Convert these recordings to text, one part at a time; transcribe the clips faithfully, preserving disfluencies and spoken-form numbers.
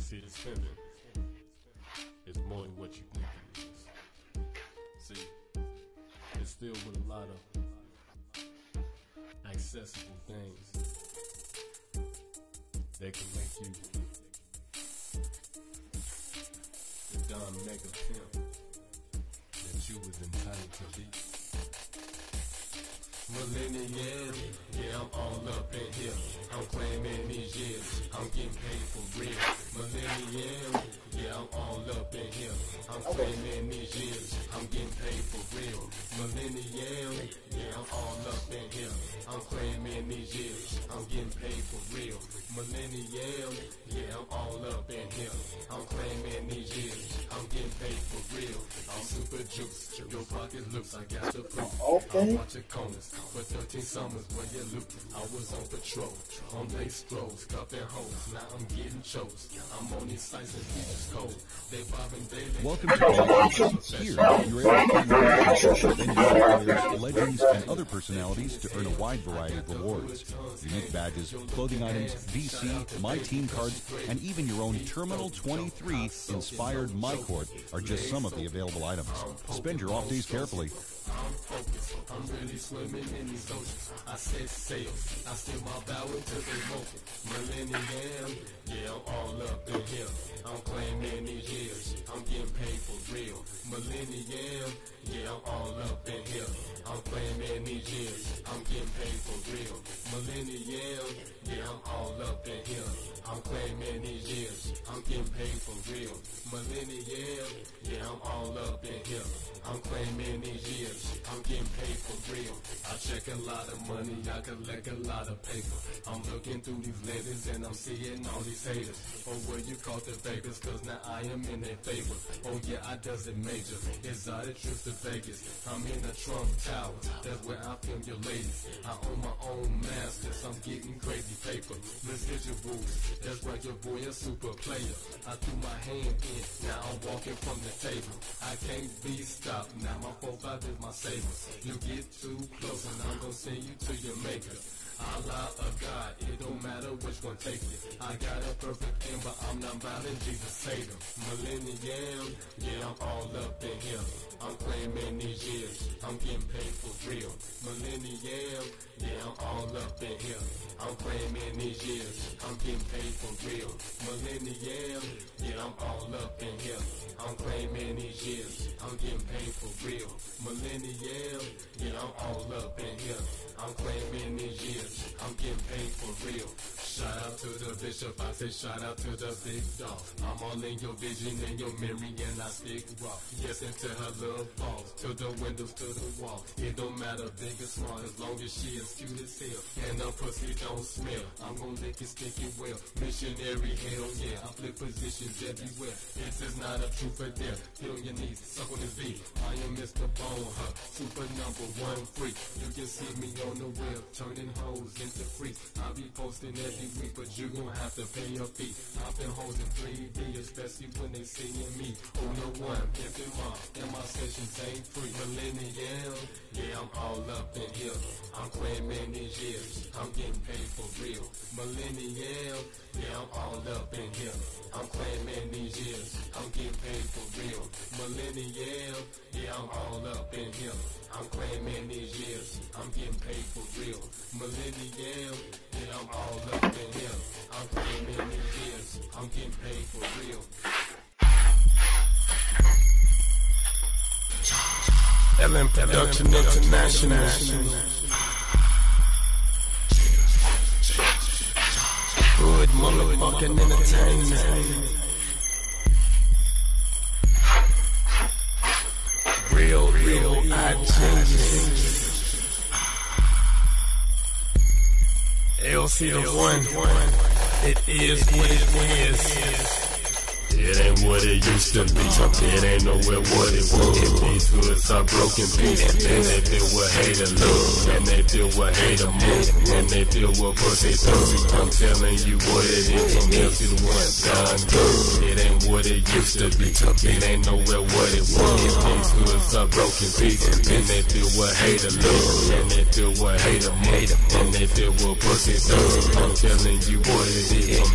See, this pimping is more than what you think it is. See, it's filled with a lot of accessible things that can make you the Don Mega pimp that you was entitled to be. Millennial, yeah, I'm all up in here. I'm claiming these years, I'm getting paid for real. Millennial, yeah, I'm all up in here. I'm claiming these years, I'm getting paid for real. Millennial, yeah, I'm all up in here. I'm claiming these years, I'm getting paid for real. Millennial, yeah, I'm all up in here. I'm claiming these years, I'm getting paid for real. I'm super juice, your pockets loose, I got the proof. Okay. I'm watching corners. For thirteen summers when you loop, I was on patrol, on lace strolls, cuffing hoes. Now I'm getting chokes. I'm on these sites and features cold. They bobbing daily. Welcome to Here, you're able to venues, legends, and other personalities to earn a wide variety of rewards. Unique badges, clothing items, V C, My Team cards, and even your own Terminal twenty-three inspired My Court are just some of the available items. Spend your off days carefully. I'm focused, I'm really swimming in these oceans. I said sail, I steal my bow until they motion. Millennial, yeah, I'm all up in here. I'm claiming these years, I'm getting paid for real. Millennial, yeah, I'm all up in here. I'm claiming these years, I'm getting paid for real. Millennial, yeah, I'm all up in here. I'm claiming these years, I'm getting paid for real. Millennial, yeah, I'm all up in here. I'm claiming these years, I'm getting paid for real. I check a lot of money, I collect a lot of paper. I'm looking through these lenses and I'm seeing all these haters. Oh, well, you caught the fakers, cause now I am in their favor. Oh yeah, I does it major, exotic trips to Vegas. I'm in the Trump Tower, that's where I film your ladies. I own my own masters, I'm getting crazy paper. Let's hit your rules, that's right, your boy a super player. I threw my hand in, now I'm walking from the table. I can't be stopped, now my four five is my savior. You get too close and I'm gonna send you to your maker. Allah or God, it don't matter which one take it. I got a perfect end, but I'm not violent, Jesus saved him. Millennial, yeah, I'm all up in here. I'm claiming these years, I'm getting paid for real. Millennial, yeah, I'm all up in here. I'm claiming these years, I'm getting paid for real. Millennial, yeah, I'm all up in here. I'm claiming these years, I'm getting paid for real. Millennial, yeah, I'm all up in here. I'm claiming these years, I'm getting paid for real. Shout out to the bishop, I say shout out to the big dog. I'm all in your vision and your memory and I stick raw. Yes, into her little balls, to the windows, to the wall. It don't matter big or small, as long as she is cute as hell. And her pussy don't smell, I'm gonna lick it sticky well. Missionary, hell yeah, I flip positions everywhere. This is not a truth or dare. Get on your knees, suck on his beat. I am Mister Bone Hut, super number one freak. You can see me on the web, turning hoes into freaks. I be posting every week, but you gon' have to pay your fee. I've been hoes in three D, especially when they seeing me. Oh no one, pimpin' mom, and my sessions ain't free. Millennial, yeah, I'm all up in here. I'm claiming these years, I'm getting paid for real. Millennial, yeah, I'm all up in here. I'm claiming these years, I'm getting paid for real. Millennial, yeah, I'm all up in here. I'm claiming these years, I'm getting paid for real. Millennial, yeah, I'm all up in here. I'm claiming these years, I'm getting paid for real. L M Production International. Good motherfucking entertainment. Real, real, I genius. L C the one, it is what it is. It ain't what it used to be. It ain't nowhere what it was. These hoods are broken pieces, and they feel what hater love, and they feel what hater move, and they feel what pussy does. I'm telling you what it is. From L C the one, done good. It ain't what it used to be. It ain't nowhere what it was. These hoods are broken pieces, and they feel what hater love, and they feel what hater move, and they feel what pussy does. I'm telling you what it is. From L C the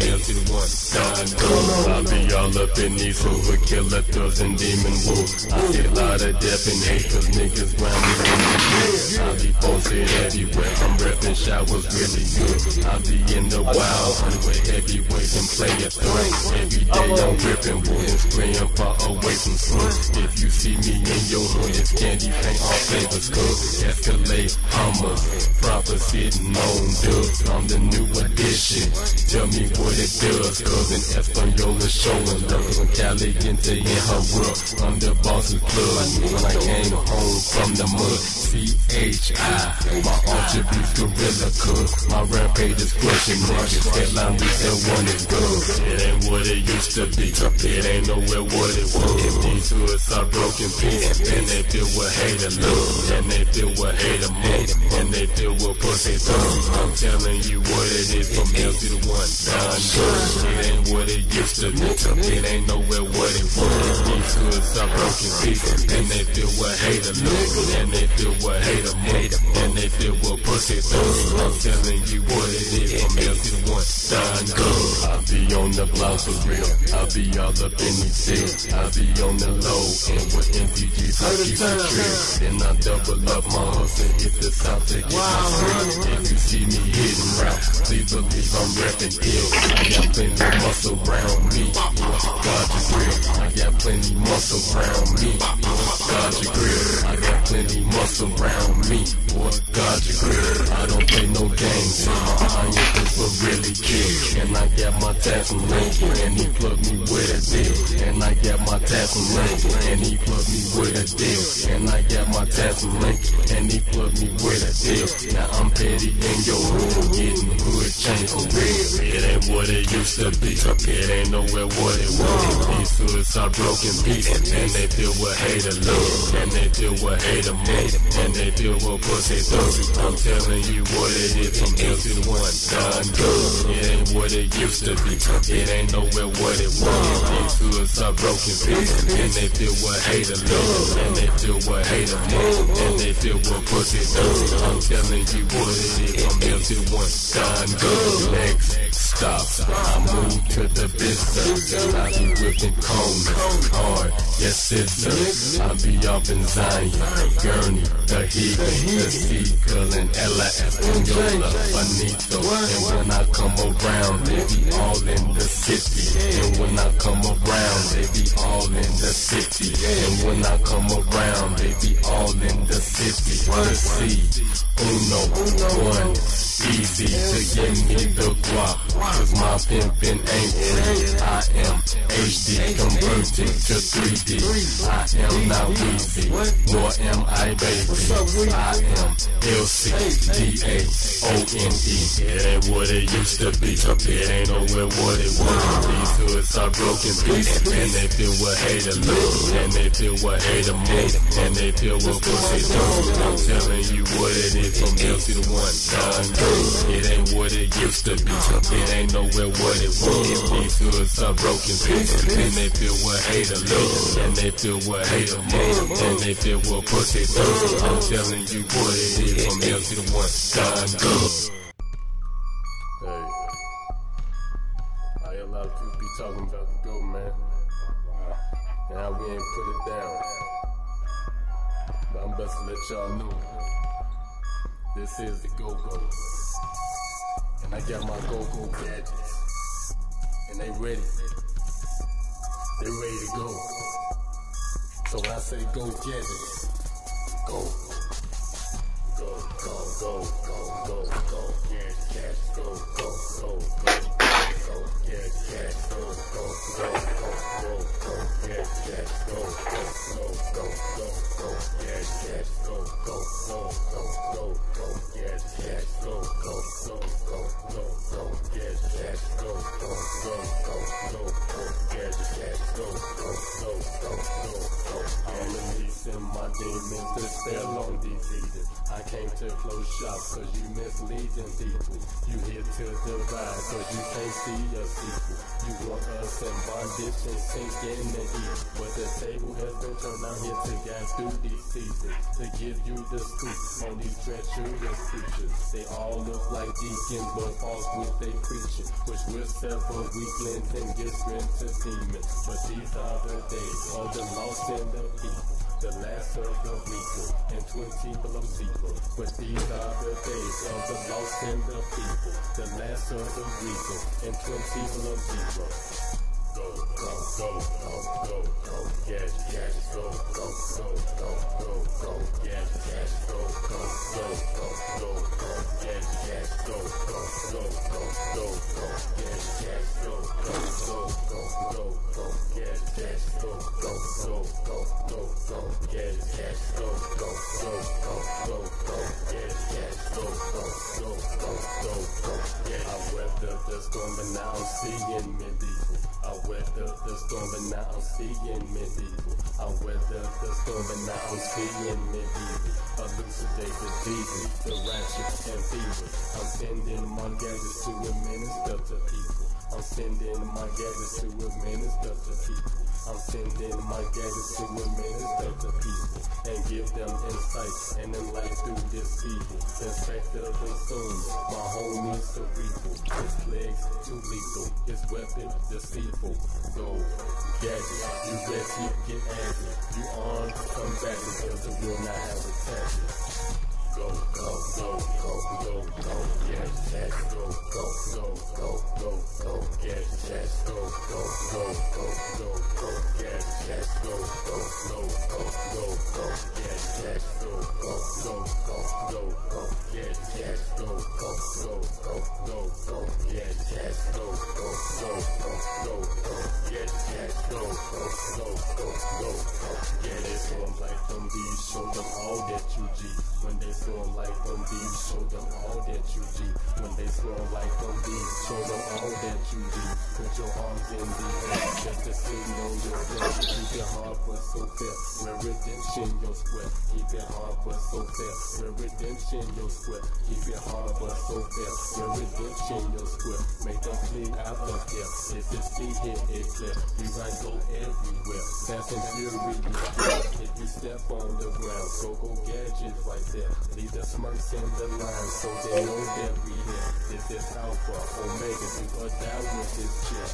the one, done, good. I be all up in these hoover killer thugs and demon wolves. I see a lot of death and hate, cause niggas round me in the bed. I be posted everywhere, I'm reppin' showers really good. I be in the wild, hunt with heavyweights and play a threat. Every day I'm ripping wood and spraying far away from sun. If you see me in your hood, it's candy paint, all flavors good. Escalade, Hummer, proper sitting on dubs. I'm the new addition, tell me what it does. Cousin Espanyola showing love from Cali into in her world. I'm the boss's plug when I came home from the mud. C H I, my ultra beast gorilla cuz my rampage is crushing niggas. Headline we said one is good. It ain't what it used to be, it ain't nowhere what it was. These hoods are broken pieces, and they feel what hater love, and they feel what hater make, and they feel what pussy thumb. I'm telling you what it is from L to the one, done good. It ain't what it used to be, it ain't nowhere what it was. These hoods are broken pieces, and they feel what hater love, and they feel what hater make, and they feel what pussy thumb. I'm telling you what it is from L to the one, done good. I be on the block for real, I be all up in these fields, I be on the low, and with M P Gs I keep it real. Then I double up my hustle, hit the south to get my free. If you see me hitting route, please believe I'm reppin' ill. I got plenty muscle around me, God your grill. I got plenty muscle around me, God your grill. I got plenty muscle around me, boy, God your grill. I don't play no games, my iron is for really kill. And I got my tassel link, and he plugged me with a deal. And I got my tassel link, and he plugged me with a deal. And I got my tassel link, and he plugged me with a deal. Now I'm petty in your hood, getting hood change for real. It ain't what it used to be, it ain't nowhere what it was. These hoods are broken pieces, and they feel what hater love, and they feel what hater make, and they feel what pussy does. I'm telling you what it is from L to the one, done good. It ain't what it used to be, it ain't nowhere what it was. These hoods are broken pieces, and they feel what hater love, and they feel what hater make, and they feel what pussy does. I'm telling you what it is from L to the one, done good. Next stop, I move to the business, I be whipping cones hard, yes scissors. I be up in Zion, Gurney, the Heat, the Seagull, and Ella Espanola, Bonito. And when I come around, they be all in the city. And when I come around, they be all in the city. And when I come around, they be all in the city. The C, uno, one, easy to give me the guap, cause my pimpin' ain't free. I am H D converted to three D. I am not Weezy, nor am I baby. I am L C D A O N E. It ain't what it used to be, it ain't nowhere what it was. These hoods are broken pieces, and they feel what hater love, and they feel what hater make, and they feel what pussy does. I'm telling you what it is from L to the one, done good. It ain't what it used to be, it ain't nowhere what it was. These hoods are broken pieces, and they feel what hater love, and they feel what hater make, and they feel what pussy does. I'm telling you what it is from L to the one, done good. Hey, I hear a lot of people be talking about the GOAT, man, and how we ain't put it down. But I'm best to let y'all know, this is the Go-Go. And I got my Go-Go gadgets, and they ready, they ready to go. So when I say go gadgets, go, go, go, go, go, go, go, yeah, gadgets, go, go, go, go, go, yeah, gadgets, go, go, go, go, go, go, yeah, gadgets, go, go, go, go, go, go, yeah, gadgets, go, go, go, go, go, go, yeah, gadgets, go, go, go, go, go, go, yeah, gadgets, go, go, go, go, go, go, yeah, gadgets, go, go, go, go, go, go. I'm releasing my demons to spell on these heathens. I came to close shop cause you misleading people. You here to divide cause you can't see your sequel. You want us in bondage and sink in the heat, but the table has been turned out here to guide through these seasons, to give you the scoop on these treacherous creatures. They all look like deacons, but false with they preaching, which will sever weaklings and give strength to demons. But these are the days of the lost and the people, the last of the weaker, and twenty below zero. But these are the days of the lost and the people, the last of the weaker, and twenty below zero. Go, go, go, go, go, go, gadget, gadget, go, go, go, go, go, go, gadget, gadget, go, go, go, go, go, go, gadget, gadget, go, go, go, go, go, go, gadget, gadget, go, go, go, go, go, go, gadget, gadget, go, go, go, go, go, go, gadget, gadget, go, go, go, go, go, go, gadget, gadget, go, go, go, go, go, go, gadget. I weathered the storm, but now I'm seeing medieval. I weathered the storm, but now I'm seeing medieval. I weathered the storm, but now I'm seeing medieval. Elucidate the demon, the ratchet and fever. I'm sending my gadgets to administer to people. I'm sending my gadgets to administer to people. I'm sending my gadgets to administer to people and give them insight and enlighten through this evil. Inspector consumed, my homies cerebral. His legs too lethal, his weapon deceitful. Go, gadget, you ready, get active. You armed, come back because it will not have attachment. Go, go, go, go, go, go, gadget, gadget, go, go, go, go, go, go, gadget, gadget, go, go, go, go, go, go, gadget, gadget, go, go, go, go, go, go, gadget, gadget, go, go, go, go, go, go, gadget, gadget, go, go, go, go, go, go, gadget, gadget, go, go, go, go, go, go, gadget, gadget, go, go, go, go, go, go, yeah, they swim like them bees, show them all that you G. When they swim like them bees, show them all that you G. When they swim like them bees, show them all that you G. Put your arms in the air, just to signal your breath. Keep it hard but so fair, where redemption your square. Keep it hard but so fair, where redemption your square. Keep it hard but so fair, where redemption your square. Make them flee out of here. If it's see here, it's clear. We ride go everywhere. Fast and furious. If you step on the ground, so go gadgets right there. Leave the smirks in the line so they know that we here. This is Alpha, Omega, do or die with this shit.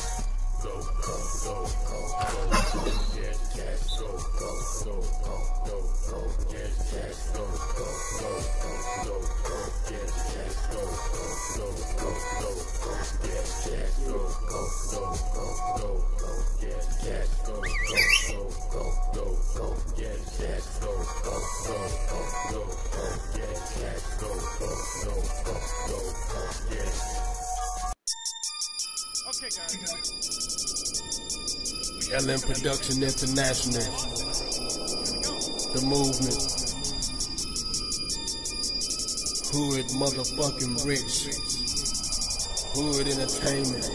Go, go, go, go, go, go, gadget, gadget, go, go, go, go, go, go, gadget, gadget, go, go, go, go, go, go, gadget, gadget, go, go, go, go, go, go, gadget, gadget, go, go, go, go, go, go, gadget, gadget, go, go, go, go, go, go, gadget, gadget, go, go, go, go, go, go, gadget, gadget, go, go, go, go, go, go, gadget. Okay, guys. L M Production International, the movement, Hood motherfucking rich, Hood Entertainment,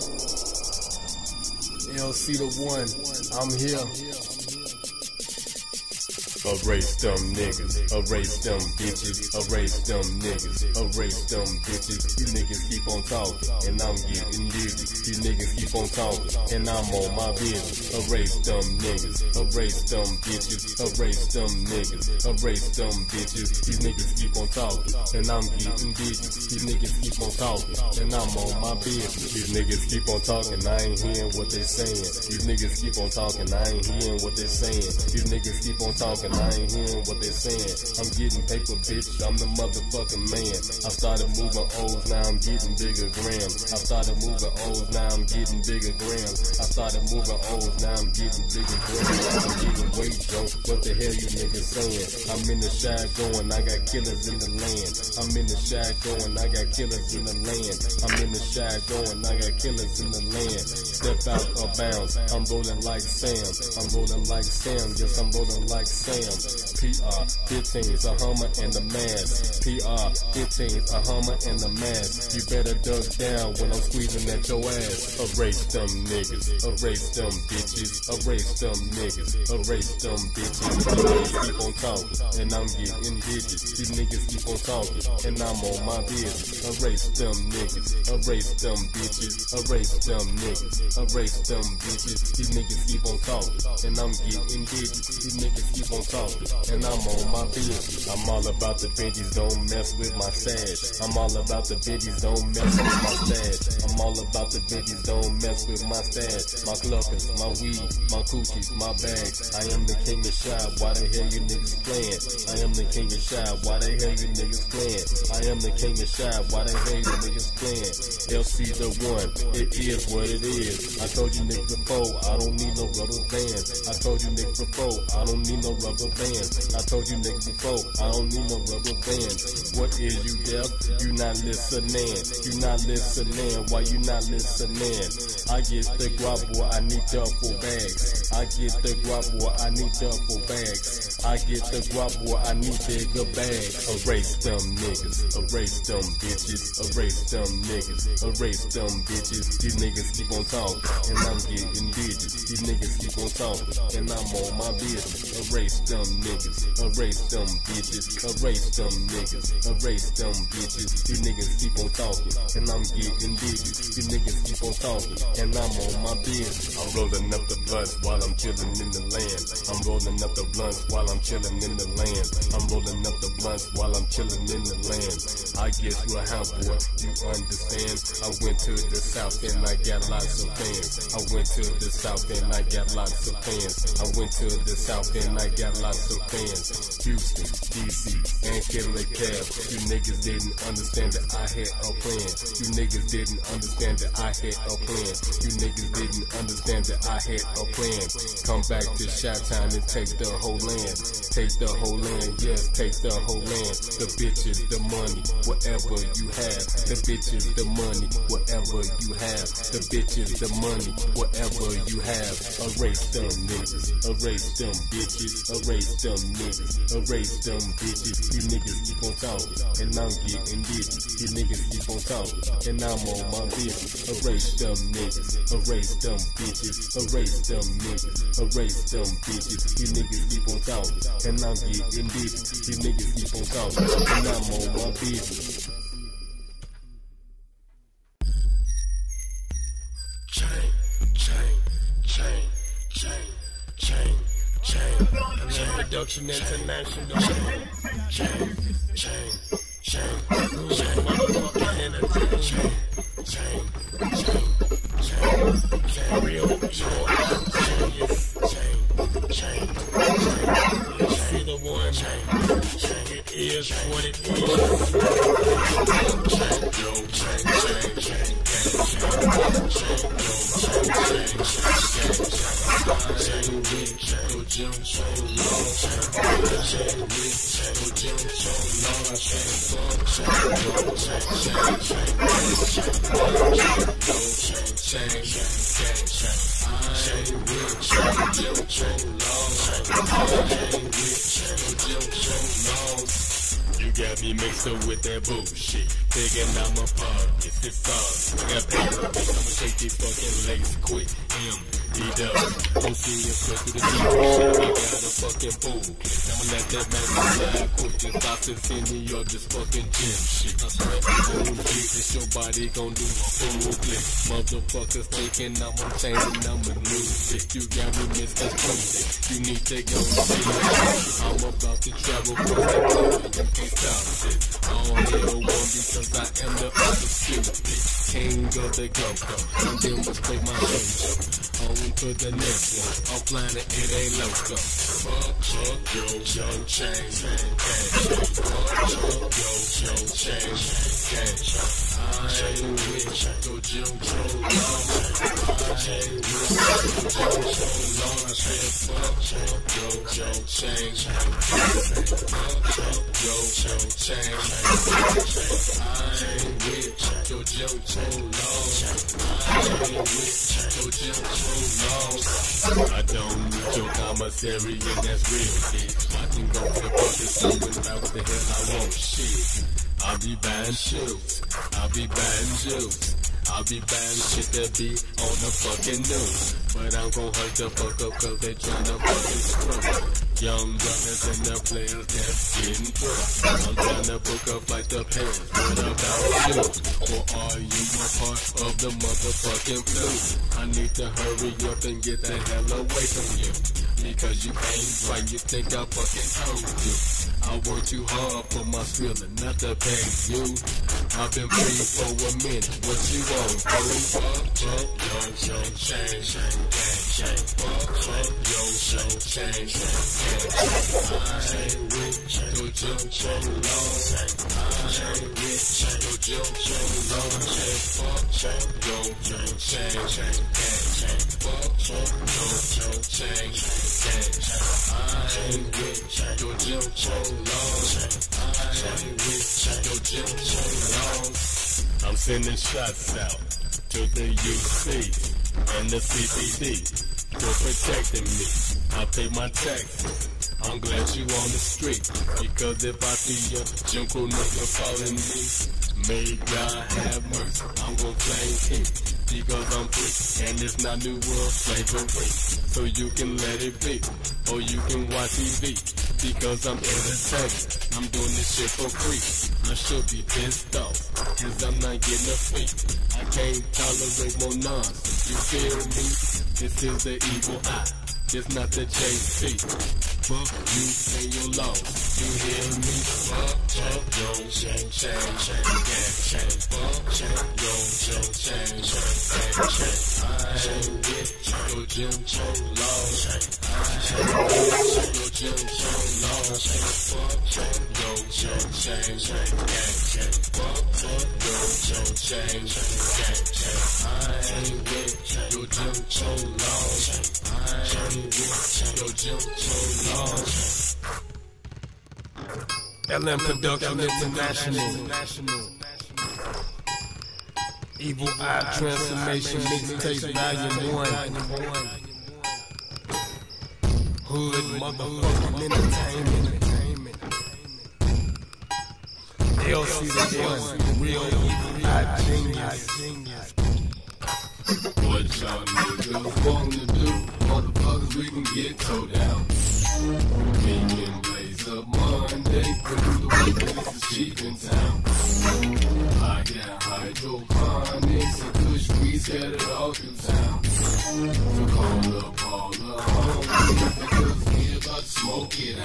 L C the one, I'm here. Erase them niggas, erase them bitches, erase them niggas, erase them bitches. You niggas keep on talking, and I'm getting dizzy. You niggas keep on talking, and I'm on my business. Erase them niggas, erase them bitches, erase them niggas, erase them bitches. You niggas keep on talking, and I'm getting dizzy. You niggas keep on talking, and I'm on my business. You niggas keep on talking, I ain't hearing what they saying. You niggas keep on talking, I ain't hearing what they saying. You niggas keep on talking, I ain't hearing what they saying. I'm getting paper, bitch, I'm the motherfucking man. I started moving O's, now I'm getting bigger grams. I started moving O's, now I'm getting bigger grams. I started moving O's, now I'm getting bigger grams. I'm getting weight, Joe, what the hell you niggas saying? I'm in the shy going, I got killers in the land. I'm in the shy going, I got killers in the land. I'm in the shy going, I got killers in the land. Step out of bounds, I'm rolling like Sam. I'm rolling like Sam, yes, I'm rolling like Sam. P R fifteen is a Hummer and a mask. P R fifteen is a Hummer and a mask. You better duck down when I'm squeezing at your ass. ass. Erase them niggas, erase them bitches, erase them niggas, erase them bitches. These niggas keep on talking, and I'm getting digits. These niggas keep on talking, and I'm on my business. Erase them niggas, erase them bitches, erase them niggas, erase them bitches. These niggas keep on talking, and I'm getting digits. These niggas keep on talking, and I'm on my business. I'm all about the bitches, don't mess with my stash. I'm all about the bitches, don't mess with my stash. I'm all about the bitches, don't mess with my stash. My cluckers, my weed, my cookies, my bags. I am the king of shy, why the hell you niggas playing? I am the king of shy, why the hell you niggas playing? I am the king of shy, why the hell you niggas playing? L C the one, it is what it is. I told you niggas before, I don't need no rubber bands. I told you niggas before, I don't need no rubber bands. I told you niggas before, I don't need no rubber bands. What is you deaf? You not listening. You not listening. Why you not listening? I get the guap boy, I need duffel bags. I get the guap boy, I need duffel bags. I get the guap boy, I need bigger bags. Erase them niggas, erase them bitches, erase them niggas, erase them bitches. These niggas keep on talking, and I'm getting digits. These niggas keep on talking, and I'm on my business. Erase them niggas, erase them bitches, erase them niggas, erase them bitches. These niggas keep on talking, and I'm getting digits. These niggas keep on talking, and I'm on my business. I'm rolling up the blunts while I'm chilling in the land. I'm rolling up the blunts while I'm chilling in the land. I'm rolling up the blunts while I'm chilling in the land. I get you a house boy, you understand. I went to the south and I got lots of fans. I went to the south and I got lots of fans. I went to the south and I got lots of fans. Houston, D C, and Killer Cab. You niggas didn't understand that I had a plan. You niggas didn't understand that I had a plan. You niggas didn't understand that I had a plan. Come back to Chi-Town and take the whole land. Take the whole land, yes, take the whole land. The bitches, the money, whatever you have. The bitches, the money, whatever you have. The bitches, the money, whatever you have. Erase them niggas, erase them bitches, erase them niggas, erase them bitches. You niggas keep on talking, and I'm getting digits. You niggas keep on talking, and I'm on my business. Erase them niggas, erase them bitches, erase them niggas, erase them bitches. You niggas keep on talking, and I'm getting digits. You niggas keep on talking, and I'm on my business. Chain, chain, chain, chain, chain, chain, chain, production international. Chain, chain, chain, chain, chain, motherfucking entertainment. Chain, chain, chain, chain, chain, real, chain, chain, chain, chain, chain. You see the one, chain, chain. It is what it is. Chain, yo, chain, chain, chain, chain, chain, chain, yo, chain, chain, chain, chain, chain, chain, chain, Jim, so long, chain, chain, we, chain, Jim, so long, chain, chain, yo, chain, chain, chain, chain, chain, chain, chain, chain, chain, we, chain, Jim, so long, chain, we, chain, Jim, so long. You got me mixed up with that bullshit. Thinking I'm a pocket, this song. I got paper, I'ma shake these fucking legs quick. M, D, W, O C, and flip to the D. I got a fucking fool clip. I'ma let that man slide quick. Just stop this in New York, this fucking gym shit. I swear, boom, this your body gon' do a full clip. Motherfuckers thinking I'm on chain and I'm a new shit. You got me misconstrued. You need to go see. I'm about to travel for the world. You can't stop this. All hell won't because I am the undisputed king of the go-go. And demonstrate my show. On to the next one. Off planet, it ain't loco. Fuck, fuck, yo, yo, chain, chain, cash. Fuck, fuck, yo, yo, chain, chain, cash. I ain't with go Jim, so long. I ain't with go Jim, so long. I said fuck, fuck, yo, yo, chain, chain, fuck, fuck, yo, yo, chain, I ain't with go Jim, so long. I ain't with go Jim, so long. I don't need your commissary, and that's real shit. I can go to the fucking store without what the hell I want, shit. I'll be buying shoes, I'll be buying juice, I'll be buying shit that be on the fucking news. But I'm gon' hurt the fuck up cause they tryna fucking screw. Young brothers and the players that's getting through. I'm tryna book up like the Paris. What about you? Or are you a part of the motherfucking flu? I need to hurry up and get the hell away from you. Because you ain't right, you think I fucking told you. I work too hard for my feeling, not to pay you. I've been free for a minute, what you want? Fuck, fuck, yo, yo, shame, shame, shame, fuck, fuck, yo, yo, shame, shame. I ain't with your jump so long. I ain't with your jump so long. Fuck, yo, yo, shame, shame, shame. Fuck, yo, yo, shame, shame. I ain't with your jump so long. I ain't with your jump so long. I'm sending shots out to the U C and the C P D for protecting me. I pay my taxes. I'm glad you on the street, because if I see a jungle nigga calling me, may God have mercy. I'm gon' claim him, because I'm free, and it's not new world slavery. So you can let it be, or you can watch T V, because I'm entertained. I'm doing this shit for free. I should be pissed off, cause I'm not getting a fee. I can't tolerate more nonsense, you feel me? This is the evil eye, it's not the J C. Fuck you and your laws, you hear me? Fuck, fuck, yo, shame, shame, shame, gang, shame. Fuck, shame, yo, shame, shame, shame, gang, shame. I ain't with your gym, so long. I ain't with your gym, so long. Fuck, yo, shame, shame, shame, gang, shame. Fuck, fuck, yo, shame, shame, shame, gang, shame. I ain't with your gym, so long. I ain't with your gym, so long. L M Production International. Evil Eye Transformation Mixtape Volume one. Hood Motherfucking Entertainment. L C the one, real Evil Eye Genius. What y'all niggas wanna do? Motherfuckers, we can get towed down. Me and Blaze up Monday, through the weekend, this is cheap in town. I got hydroponics and kush weed scattered all through town. So call up all the homies, because we about to smoke it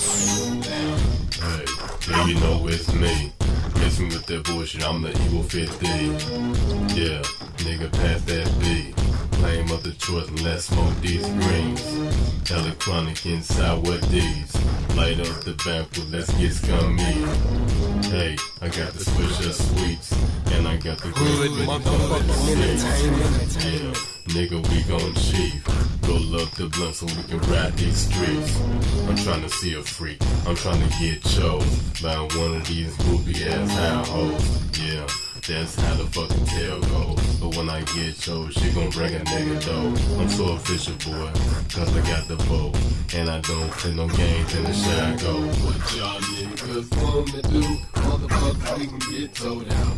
out. Hey, yeah, you know it's me. Miss me with that bullshit, I'm the evil fifty. Yeah, nigga, pass that B. Claim of the choice and let's smoke these greens. Electronic inside what these. Light up the banquet, let's get scummy. Hey, I got the switch of sweets, and I got the good motherfucking entertainment. Yeah, nigga, we gon' chief. Roll up the blunt so we can ride these streets. I'm trying to see a freak, I'm trying to get chose by one of these booby ass households. Yeah, that's how the fucking tale goes. But when I get chose, she gon' bring a nigga though. I'm so official, boy, cause I got the bow, and I don't play no games in the shy go. What y'all niggas wanna do? Motherfuckers, we can get towed out.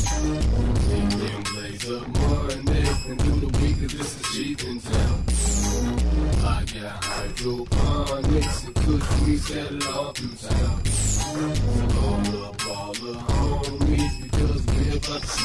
Me and Blaze up Monday, and through the week, cause this is cheap in town. I got hydroponics and kush weed scattered all through town. So call up all the homies, because we're about to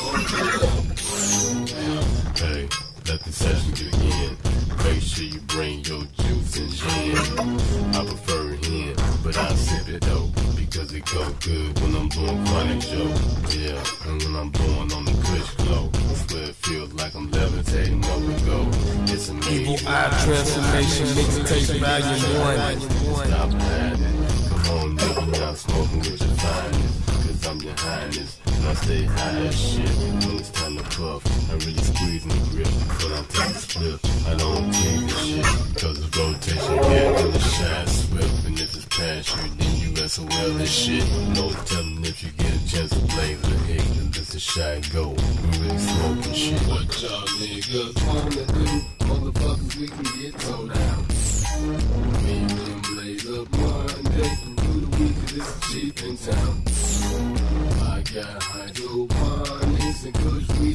smoke it up. Hey, let the session begin. Make sure you bring your juice and gin. I prefer hen, but I sip it though, because it go good when I'm doing chronic Joe. Yeah, and when I'm blowing on the kush glow, I swear it feels like I'm levitating where we go. It's amazing. Evil Eye Transformation Mixtape Volume one. Stop hiding. Come on, nigga, now smoking with your finest, cause I'm your highness. And I stay high as shit when it's time to puff. I really squeeze and grip when I'm taking split. I don't take this shit, cause it's rotation here and the shine swift. And if it's past you, then you S O L this shit. No telling if you get a chance to blaze the hate, then this is shy go. We really smoking shit. What y'all niggas wanna do? Motherfuckers, we can get towed out. Me and Blaze up Monday, through the week, cause this is cheap in town. I got hydroponics and kush weed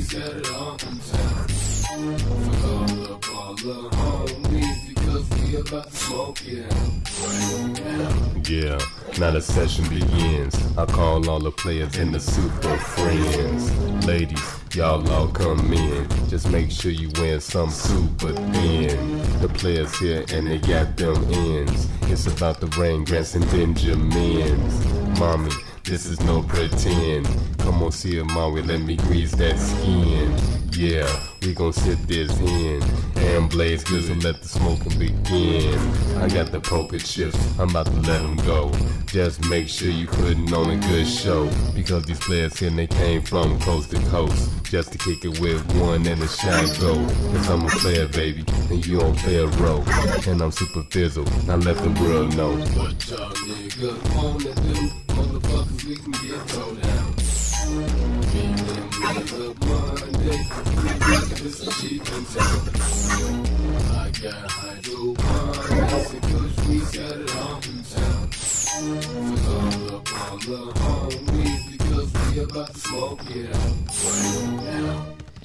scattered all through town. Fuck all up all the homies because we about to smoke it out right now. Yeah, now the session begins. I call all the players and the super friends. Ladies, y'all all come in. Just make sure you wear some super thin. The players here and they got them ends. It's about the rain, Grants and Benjamins. Mommy, this is no pretend. Come on, see it, mommy, let me grease that skin. Yeah, we gon' sit this in and blaze good, so let the smoking begin. I got the poker chips, I'm about to let them go. Just make sure you putting on a good show, because these players here, they came from coast to coast, just to kick it with one and a shine go. Cause I'm a player, baby, and you don't play a role. And I'm super fizzle, now let the world know. What y'all niggas wanna do? Motherfuckers, we can get towed down. Beat them with a Monday. This is cheap and town. I got hydroponics because we got it all through town. Fuck all up all the homies because we about to smoke it out right now.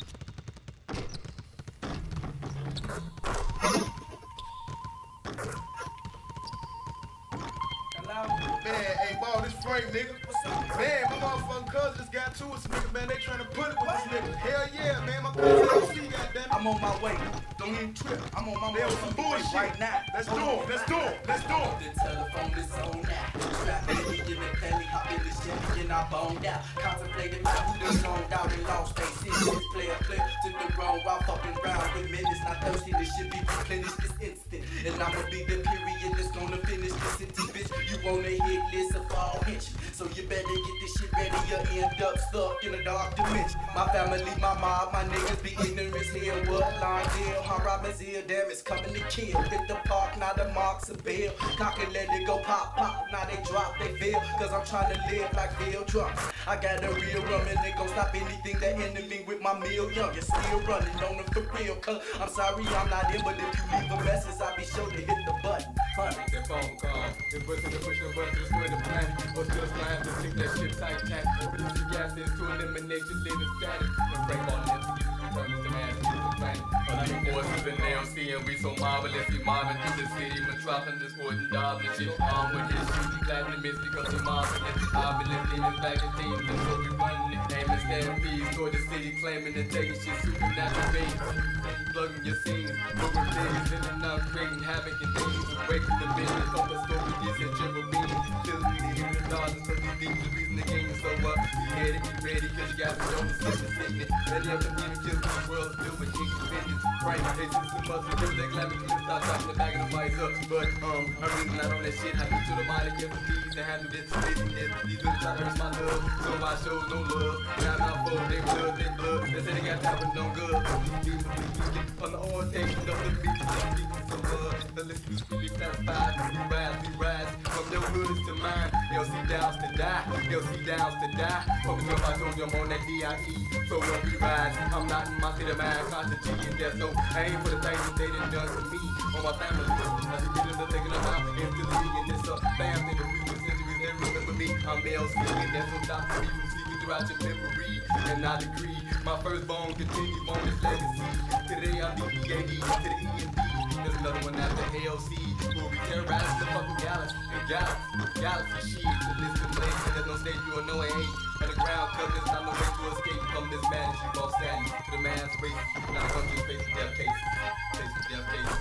Man, hey, ball, this Frank, nigga. What's up? Man, my motherfucking cousin just got to us, nigga, man. They tryna put it with this nigga. Hell yeah, man. My cousin don't see that, damn it. I'm on my way. Don't even trip. I'm on my They on some way bullshit. right now. Let's do it. Let's do it. Let's do it. The telephone is on now. Strap in the in the belly, hop in the Chevy, and I boned out. Contemplating my who done zoned out and lost face. This player play to the wrong while fucking round with minutes. Not thirsty, this shit be replenished this instant. And I'ma be the period that's gonna finish this sentence, bitch. You on a hit list of all hits. So you better get this shit ready, you end up stuck in a dark dimension. My family, my mob, my niggas be ignorant here. What line deal? How Robin's here, damn, it's coming to kill. Hit the park, now the marks a bill. Cock and let it go pop, pop. Now they drop, they feel. Cause I'm trying to live like Bill drums. I got a real rum and they gon' stop anything that enemy with my meal young. You're still running on them for real. Cause I'm sorry I'm not in, but if you leave a message, I'll be sure to hit the button. Fun. That phone call, it's bustin' to push the button to destroy the plan. Or still trying to sink that shit tight tack. Reduce the gases to eliminate your living status. And break all that to get determines the man to the planet. Other forces in L C and we so marvelous. We mobbing through the city, metropolis, sporting dogs and shit. Armed with his shoes, he platinum miss because he marvelous. Obelisk demons back in teams, and so we running it. Aiming stampedes toward the city, claiming and taking shit supernatural things. Plugging your scenes, moving things in and out, creating havoc and things. Breaking the business, focus, scope, this and triple beam. Filling the in the dollars, so these things the reason the game is so up. You ready, get ready, cause you got to know the sickness, sickness. Many of them demon kills in the world filled with kings and vengeance. Right, they just the muscle, kills that glamour, to stop talking the back of the fights up. But, um, I'm really not on that shit. I need to the body, give them these and handle this, this, and this. These really try to hurt my love, so I show no love. And I'm not full, they blood, they blood. They say they got time, but no good. You get on the orientation of the beat, the beat, so uh, the list is really satisfied. We rise, we rise, from your hoods to mine. L C downs to die, L C downs to die. Focus up, I told you I'm on that D I E. So when we rise, I'm not in my state of mind, conscious G, and there's no aim for the things that they done done to me or my family. I see people that thinking about into the and it's a family. The real centuries never remember me. I'm L C, and there's no stop for you seeking throughout your memory. And I agree, my firstborn continue on this legacy. Today I'm D E A D to the E and D. There's another one after L C. Where we terrorize the fucking galaxy, the galaxy, galaxy shit. The list of places, there's no state you will know it ain't. Underground covers, not no way to escape from this madness. You both status to the man's race. Now come to face the death case. Face the death case.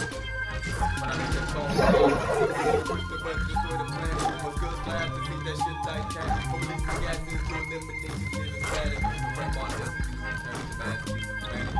When I make that song, push the button, destroy the planet. What's good, flying to see that shit tight cat. Release the gases to eliminate your living status. Frank on this, you return to man, piece of planet.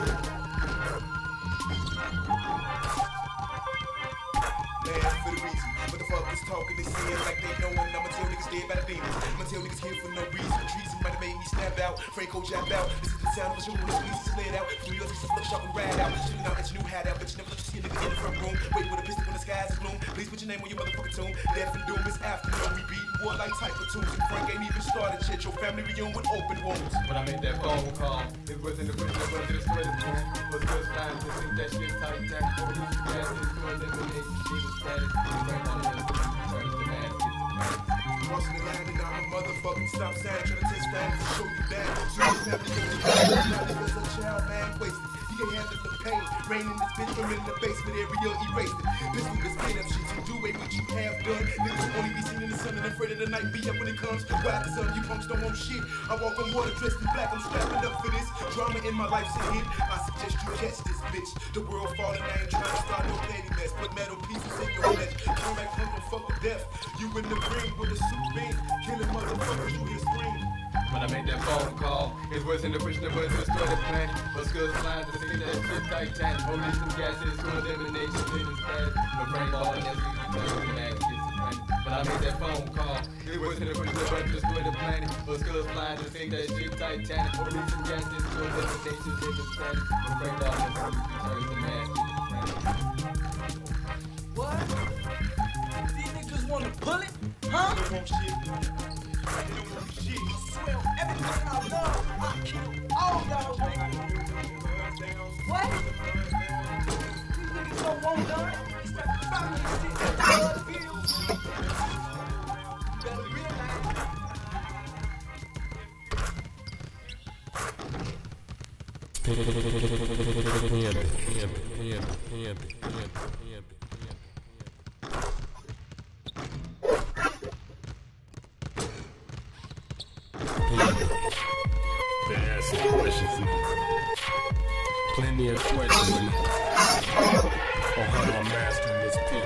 Man, for the reason. What the fuck is talking? They say it like they know, and I'ma tell niggas dead by the demons. I'ma tell niggas here for no reason. Treason might have made me snap out. Franco jab out. This is the sound of a shooter. This piece is laid out. Three years, just look sharp and rad out. Shooting out at your new hat out, but you never let you see a nigga in the front room. Wait with a pistol when the skies is gloom. Please put your name on your motherfucking tomb. Death and doom is afternoon. We beating war like type platoons. And Frank ain't even started yet. Your family reunion with open wounds. When I made that phone call, it wasn't the push, it wasn't the destroy the plan. Was just flying to sink that shit tight tack. Release the gases to eliminate your living status. Frank on this, turn to man, piece of planet. Crossing the line and I'm a motherfucking stop sign. Trying to test fans to show you down. Soon as family goes to now because a child man wasted. He can't handle the pain. Rain in this bitch from in the basement, every year erased it. This one is made up shit to do away what you have done. Niggas only be seen in the sun and afraid of the night. Be up when it comes. Why? Cause some you punks don't want shit. I walk on water dressed in black. I'm strapping up for this. Drama in my life's a hit. I suggest you catch this bitch. The world falling, I ain't trying to start no petty mess. Put metal pieces in your flesh. Come back home and fuck with death. You in the ring with a suit beam. Killing motherfuckers, you hear scream. When I made that phone call, it's worse than the pushing the buttons to destroy the planet. But skills flying to see that shit Titanic. Police and gases to elimination, living status. The brain ball and every return to that schizophrenic. But I made that phone call, it worse than the pushing the buttons to destroy the planet. But skills flying to see that shit Titanic. Police and gases to elimination, living status. The brain ball and every return to that schizophrenic. What? These niggas wanna pull it? Huh? They don't want shit. They don't want shit. Well, everything I love, I kill all y'all niggas. What? These niggas don't want none. It's that family shit that the blood feels. You better realize. They ask some questions. Plenty of questions on how I'm mastering this pimp.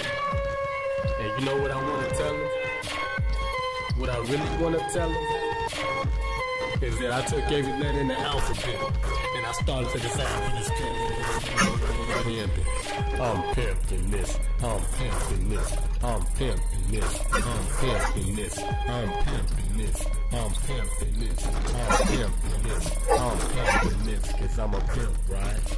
And you know what I want to tell them? What I really want to tell them is that I took every letter in the alphabet and I started to decide for this pimp. Pimping. I'm pimping this. I'm pimping this. I'm pimping this. I'm pimping this. I'm pimping this. I'm pimping this. I'm pimping this. I'm pimping this. Cause I'm a pimp, right?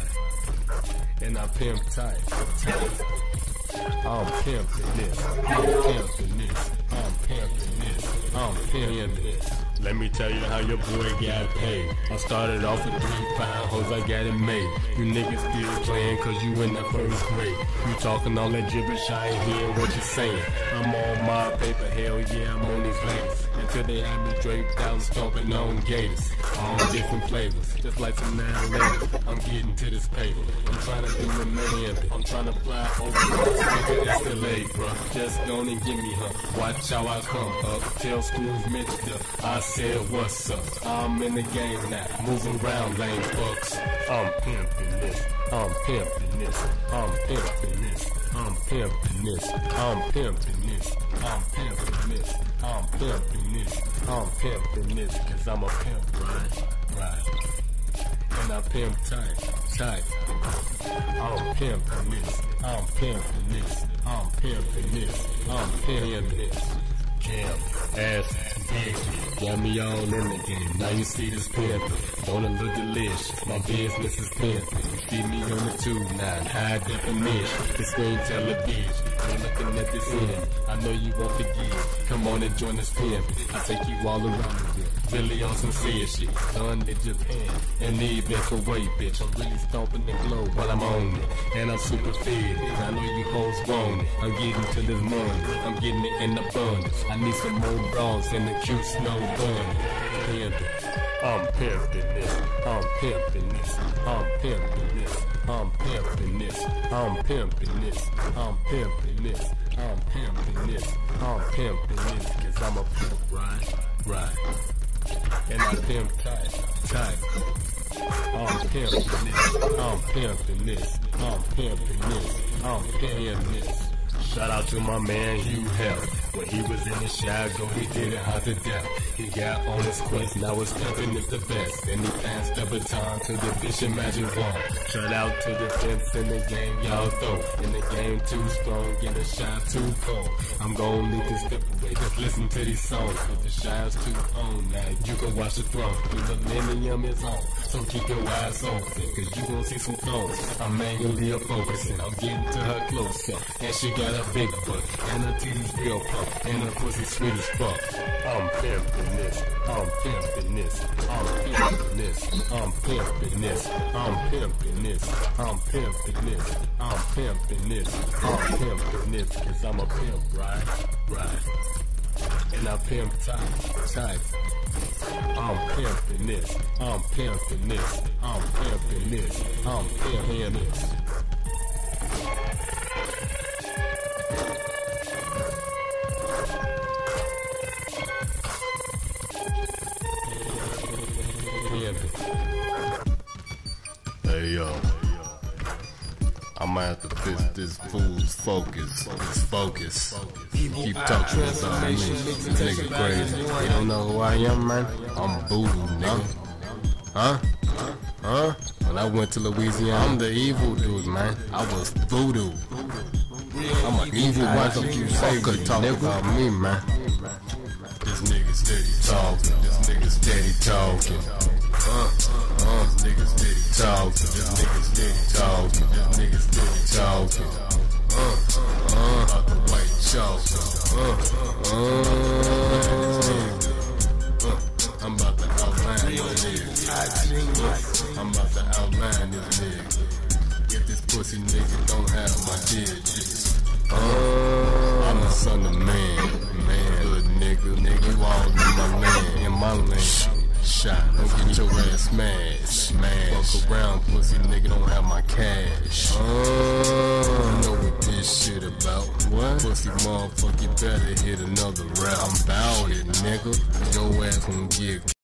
Right. And I pimp tight. Tight. I'm pimping this. I'm pimping this. I'm pimping this. I'm pimping this. Let me tell you how your boy got paid. I started off with three pound hoes, I got it made. You niggas still playing cause you in the first grade. You talking all that gibberish, I ain't hearing what you saying. I'm on my paper, hell yeah, I'm on these ladies. Until they have me draped out and stomping on gators. All different flavors, just like some now later. I'm getting to this paper. I'm trying to do the man. I'm trying to fly over the S L A, bruh. Just gonna give me her. Watch how I come up. Tell schools Mister I said what's up. I'm in the game now. Moving around lame fucks. I'm pimping this. I'm pimping this. I'm pimping this. I'm pimping this. I'm pimping this. I'm pimping this. I'm pimping this. I'm pimping this. Cause I'm a pimp, right? Right. And I pimp tight, tight. I'm pimping this. I'm pimping this. I'm pimping this. I'm pimping this. Camp, ass, big, got me all in the game. Now you see this pimpin', don't it look delicious? My business is pimpin'. You see me on the two nine, high definition. The screen television, ain't looking at this end. I know you want to give, come on and join this pimpin'. I take you all around the world, really on some serious shit. Done in Japan, and even Kuwait, bitch. I'm really stomping the globe while I'm on it, and I'm super fit. I know you hoes want it. I'm getting to this money, I'm getting it in abundance. I need some more bras and a cute snow bunny. Pimpin'. I'm pimping this. I'm pimping this. I'm pimping this. I'm pimping this. I'm pimping this. I'm pimping this. I'm pimping this. I'm pimping this. Cause I'm a pimp, right? Right. And I pimp tight, tight. I'm pimping this. I'm pimping this. I'm pimping this. I'm pimping this. Shout out to my man Hugh Hell. When he was in the Chicago, he did it hot to death. He got on his quest, now his pimpin' is the best. And he passed the baton to the Bishop Magic Wand. Shout out to the pimps in the game, y'all throw. In the game too strong, get a shot too cold. I'm gon' leave this step away, just listen to these songs. With the shines too on, now you can watch the throne. The millennium is on, so keep your eyes open. Cause you gon' see some thrones. I'm manually focusing, I'm getting to her closer. And she got a big butt, and her titties real plump, and her pussy sweet as fuck. I'm pimping this, I'm pimping this, I'm pimping this, I'm pimping this, I'm pimping this, I'm pimping this, I'm pimping this, I'm pimping this, cause I'm a pimp, right? Right. and I pimp type, type. I'm pimping this, I'm pimping this, I'm pimping this, I'm pimping this. Hey yo, I might have to fix this fool's focus. His focus. Keep talking about me. This nigga crazy. You don't know who I am, man? I'm voodoo, nigga. Huh? Huh? When I went to Louisiana, I'm the evil dude, man. I was voodoo. I'm an evil motherfucker. Talk about me, man. This nigga steady talking. This nigga steady talking. Uh, uh, this nigga steady talking. This nigga steady talking. This nigga steady talking. Uh, uh, about the white chalk. Uh, uh, uh, I'm about to outline this nigga. I'm about to outline this nigga. If this pussy nigga don't have my digits. Uh, I'm the son of man. Man, good nigga. Nigga, you all in my land. In my land. Shot, don't get your ass smashed, smash. Fuck around, pussy nigga, don't have my cash. Uh, you know what this shit about? What? Pussy motherfucker, you better hit another round. I'm bout it, nigga. Your ass gon' get